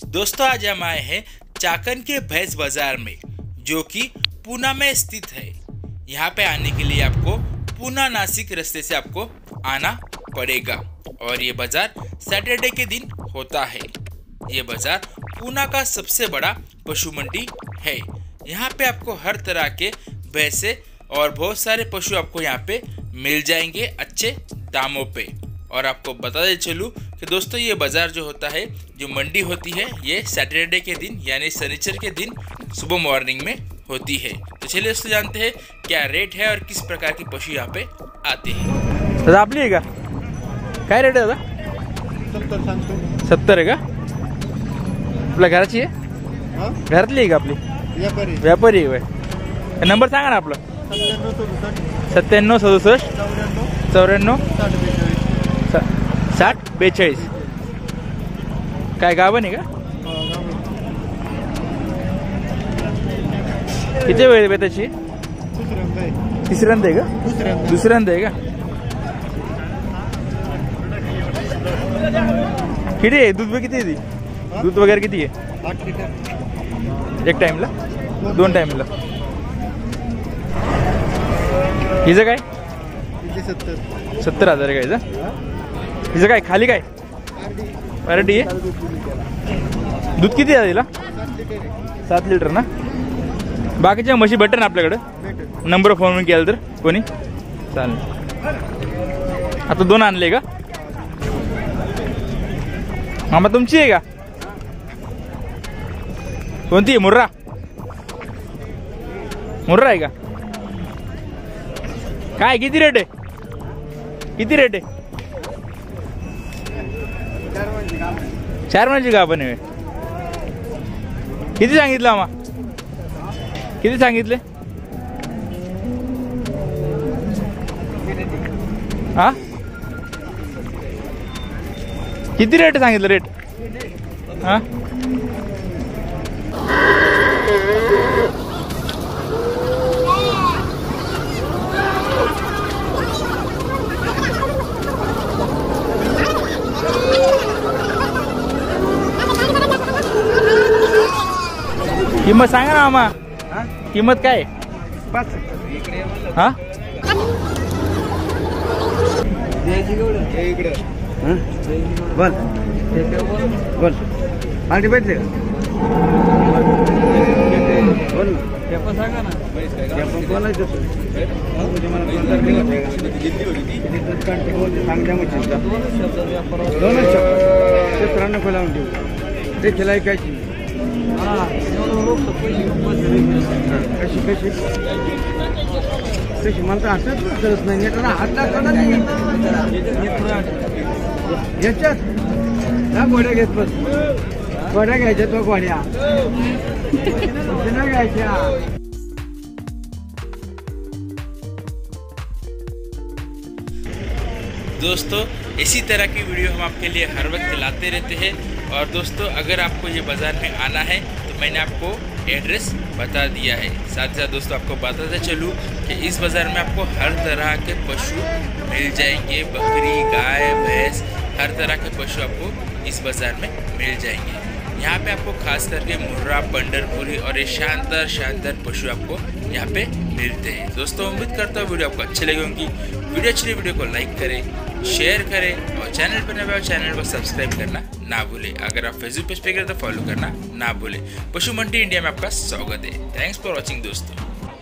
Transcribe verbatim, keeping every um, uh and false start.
दोस्तों आज हम आए हैं चाकन के भैंस बाजार में, जो कि पूना में स्थित है। यहाँ पे आने के लिए आपको पूना नासिक रास्ते से आपको आना पड़ेगा और ये बाजार सैटरडे के दिन होता है। ये बाजार पूना का सबसे बड़ा पशु मंडी है। यहाँ पे आपको हर तरह के भैंसे और बहुत सारे पशु आपको यहाँ पे मिल जाएंगे अच्छे दामों पे। और आपको बता दे चलूँ कि दोस्तों ये बाज़ार जो होता है, जो मंडी होती है, ये सैटरडे के दिन यानी शनिचर के दिन सुबह मॉर्निंग में होती है। तो चलिए दोस्तों जानते हैं क्या रेट है और किस प्रकार के पशु यहाँ पे आते हैं। दादा आपली आहे का? काय रेट आहे दादा? सत्तर सांगतो। सत्तर आहे का? आपल्या घराची आहे? हां घरातली आहे का आपली? व्यापारी व्यापारी आहे होय। नंबर सांगा ना आपला। सत्त्याण्णव सदुसष्ट सत्त्याण्णव सदुसष्ट चौऱ्याण्णव चौऱ्याण्णव साठ बेचाळीस साठ बेचाळीस। काय गाभण आहे का? किती वेळ आहे त्याची? दुसऱ्यांदा आहे तिसऱ्यांदा आहे का? दुसऱ्यांदा दुसऱ्यांदा आहे का? किती आहे दूध किती आहे ती? दूध वगैरे किती आहे? आठ लिटर एक टाइमला दोन टाइमला? हिचं काय? तिथे सत्तर सत्तर हजार आहे का हिचं? हिचं काय खाली काय पार्टी आहे? दूध किती आहे तिला? सात लिटर ना? बाकीच्या म्हशी भेटते ना आपल्याकडे? भेटेल नंबर फोन केला तर कोणी चालेल। आता दोन आणले का मामा? तुमची आहे का? कोणती? मुर्रा मुर्रा आहे का? काय किती रेट आहे? किती रेट आहे? चार महिन्याची का आपण? किती सांगितलं आम्हा? किती सांगितले? हा किती रेट सांगितलं? रेट हा किंमत सांगा ना आम्हा। किंमत काय? पाच हा इकडे बोल बोल पार्टी भेटले बोल ना सांगा ना बोलायचं दोनच त्र्याण्णव खोलावून ठेवू ते खिलाई कायची कशी कशी कशी मला तर हातच करत नाही हात टाकला नाही याच्यात ना गोड्या घेत बस गोड्या घ्यायच्या तो गोड्या नाही घ्यायच्या। दोस्तों इसी तरह की वीडियो हम आपके लिए हर वक्त लाते रहते हैं। और दोस्तों अगर आपको ये बाज़ार में आना है तो मैंने आपको एड्रेस बता दिया है। साथ ही साथ दोस्तों आपको बताते चलूँ कि इस बाज़ार में आपको हर तरह के पशु मिल जाएंगे। बकरी, गाय, भैंस, हर तरह के पशु आपको इस बाज़ार में मिल जाएंगे। यहाँ पे आपको खास करके मुर्रा, पंढरपुरी और ये शानदार शानदार पशु आपको यहाँ पे मिलते हैं। दोस्तों उम्मीद करता हूँ वीडियो आपको अच्छी लगी होगी। वीडियो अच्छी लगी वीडियो को लाइक करें, शेयर करें और चैनल पर नए हो चैनल को सब्सक्राइब करना ना भूलें। अगर आप फेसबुक पेज पे करें तो फॉलो करना ना भूलें। पशु मंडी इंडिया में आपका स्वागत है। थैंक्स फॉर वॉचिंग दोस्तों।